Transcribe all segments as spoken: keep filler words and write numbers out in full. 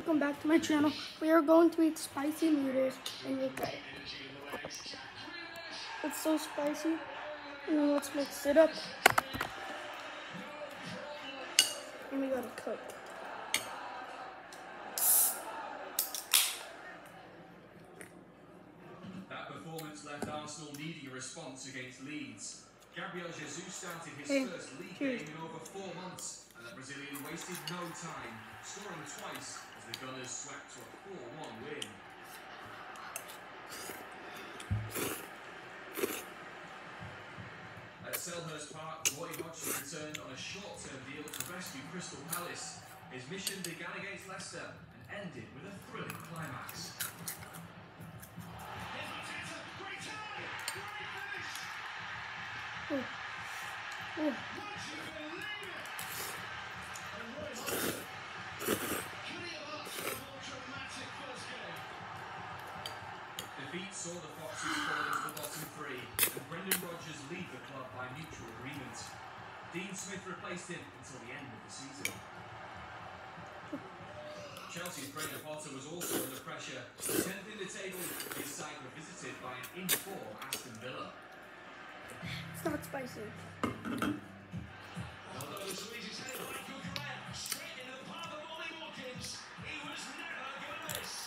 welcome back to my channel. We are going to eat spicy noodles in U K. It's so spicy. And let's mix it up. And we gotta cook. That performance left Arsenal needing a response against Leeds. Gabriel Jesus started his hey, first league cheers. game in over four months, and the Brazilian wasted no time, scoring twice as the Gunners swept to a four one win. At Selhurst Park, Roy Hodgson returned on a short-term deal to rescue Crystal Palace. His mission began against Leicester and ended with a thrilling climax. Oh. Oh. Defeat saw the Foxes fall into the bottom three, and Brendan Rodgers leave the club by mutual agreement. Dean Smith replaced him until the end of the season. Chelsea's Graham Potter was also under pressure. tenth in the table, his side were visited by an in-form Aston Villa. It's not spicy. Although the Swedes headed by Kukurev straight in the path of Ollie Watkins, he was never going to miss.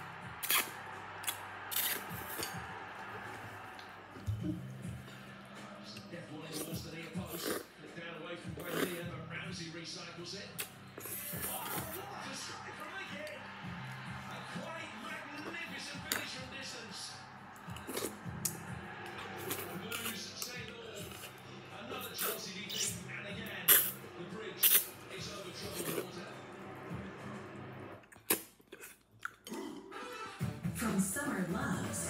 Death one in towards the near post, flipped down away from Buendia, but Ramsey recycles it. Oh, what a strike from again! A quite magnificent finish from distance. The Blues say it all. Another Chelsea defeat, and again, the bridge is over troubled water. From summer loves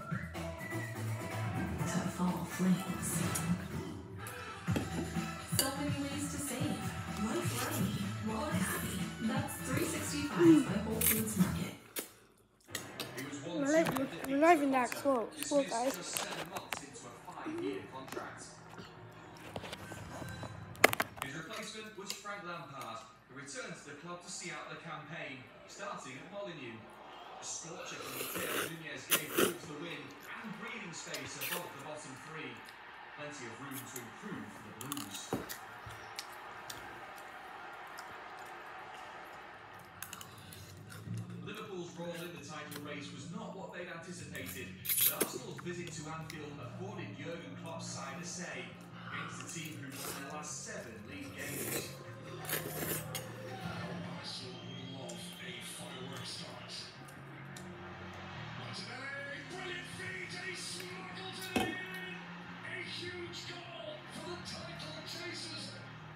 to fall flames. So many ways to save. Life ready, wallet happy. That's three sixty-five by Whole Foods Market. We're not, we're not even that close. Cool, guys. Just seven months into a five-year contract. His replacement was Frank Lampard, who returned to the club to see out the campaign, starting at Molineux. A scorcher from Matteo Nunez gave Wolves the win and breathing space above the bottom three. Plenty of room to improve for the Blues. Liverpool's role in the title race was not what they'd anticipated, but Arsenal's visit to Anfield afforded Jurgen Klopp's side a say against the team who won their last seven league games. Arsenal love a fireworks start. Martinelli, brilliant feed, and he smuggled it in. A huge goal for the title chasers.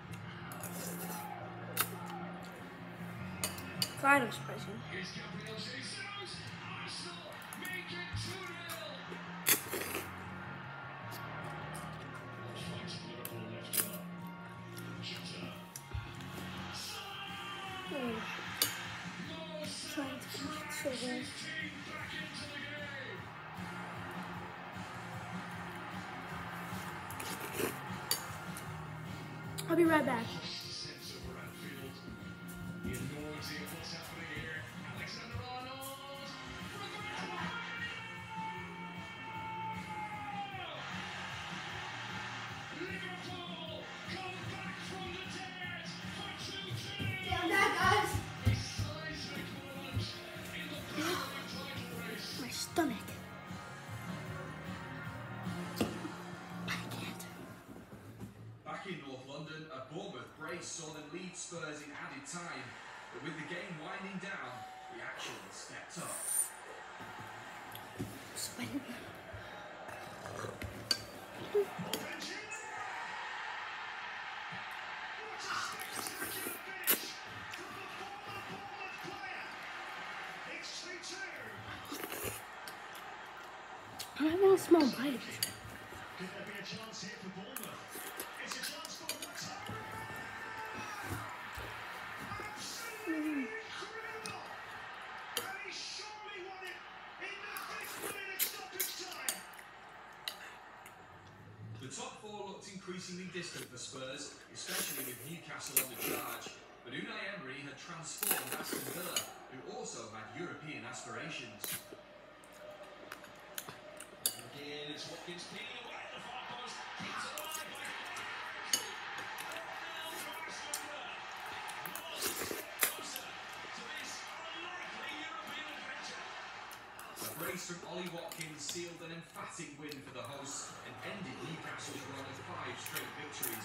Kind of spicy. Here's Gabriel Jesus. Arsenal make it two nil. Fight Liverpool left up. Jota. Mm. No Trying to keep it so good. team back into the game. I'll be right back. Sense over Anfield. The enormity of what's happening here. Alexander Arnold. Liverpool come back from the dead for two two. Damn that, guys. A seismic moment in the Premier title race. My stomach. I can't. Back in North London, a Bournemouth brace saw them lead Spurs in added time, but with the game winding down, the action stepped up. Spin. I have a small bite of it. Could there be a chance here for Bournemouth? It's a chance for Watford. Absolutely incredible! And he surely won it in the fifth minute stoppage time. The top four looked increasingly distant for Spurs, especially with Newcastle on the charge, but Unai Emery had transformed Aston Villa, who is peeling away at the far post. Keeps it alive by closer to this unlikely European adventure. A brace from Ollie Watkins sealed an emphatic win for the hosts and ended Newcastle's run of five straight victories.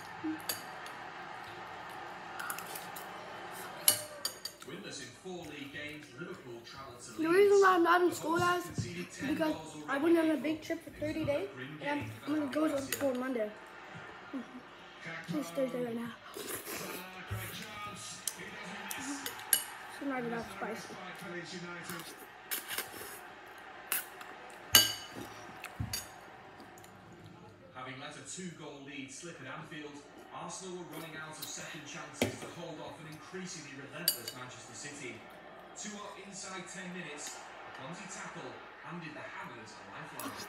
Winless in four league games, Liverpool travelled to Leeds. The reason why I'm not in The school, hosts guys, conceded is ten because goals I already went on a big trip for thirty days, and I'm, I'm gonna go to school Monday. It's Thursday right now. So not enough spicy. Having let a two-goal lead slip at Anfield, Arsenal were running out of second chances to hold off an increasingly relentless Manchester City. Two up inside ten minutes, a clumsy tackle handed the Hammers a lifeline.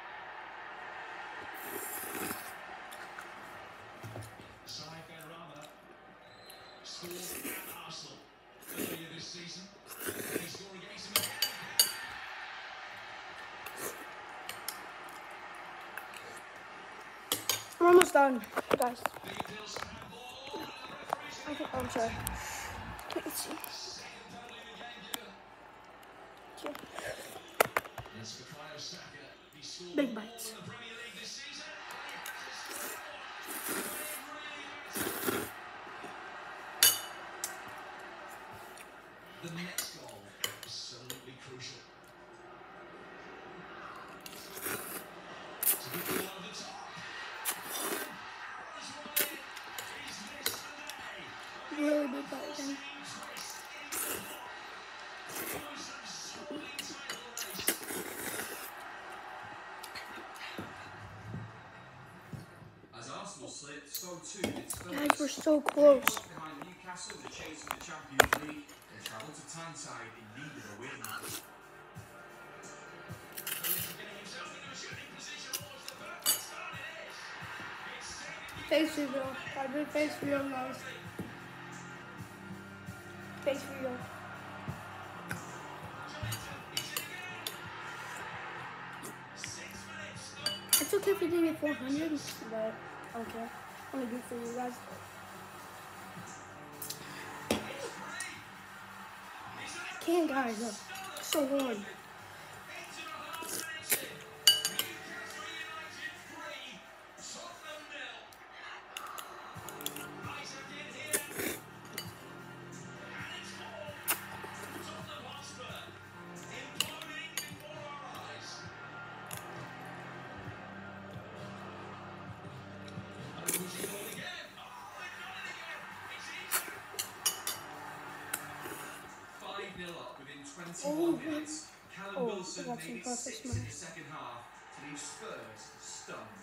Sai Benrahma scored at Arsenal earlier this season. And he scored against him again. I'm almost done, guys. Big Dilson had ball, and the referee's I think I'm sorry. Let's see. second penalty of the game given. Here. It's Bukayo Saka. He scored Big more bites. in the Premier League this season. And he has to score. It really matters. The next goal, absolutely crucial. To get the ball over the top. Arrows wide. Is this the day? Really big bite again. As Arsenal slipped, so too did Spurs. Guys, we're so close. Behind Newcastle, the chase for the Champions League, they travelled to Tyneside in need of a win. Face reveal. I did face reveal, guys. Face reveal. It's okay if you didn't get four hundred, but okay. I'm gonna do it for you guys. I can't, guys. I'm so hard. five nil up within twenty-one Oh, minutes. Callum oh, Wilson that's made it impressive, six man. in the second half to leave Spurs stunned.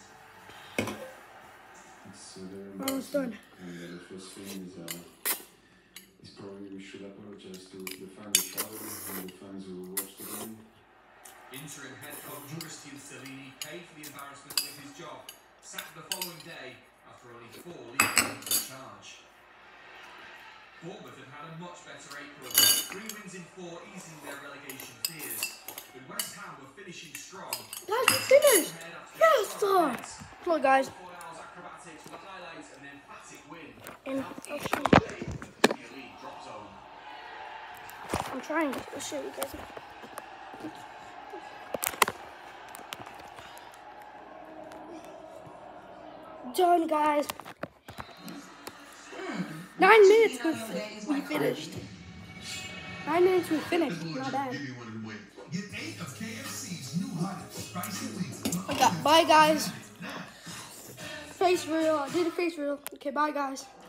It's uh, very Almost embarrassing. done. And uh, the first thing is, uh, is probably we should apologize to the fans who traveled and the fans who watched the game. Interim head coach Christian Stellini paid for the embarrassment with his job, sacked the following day after only four league games in charge. Bournemouth have had a much better April, three wins in four easing their relegation fears. With West Ham were finishing strong. Guys, we finished! Yes, sir! Come on, guys. Four hours acrobatics with highlights and an emphatic win. And Now I'll each show play in the elite drop zone. I'm trying to show you guys. Done, guys. Nine minutes we, fi- we finished. Nine minutes we finished. Not bad. Give me one and win. Get eight of K F C's new hot spicy wings. I got bye, guys. Face reel. I did a face reel. Okay, bye, guys.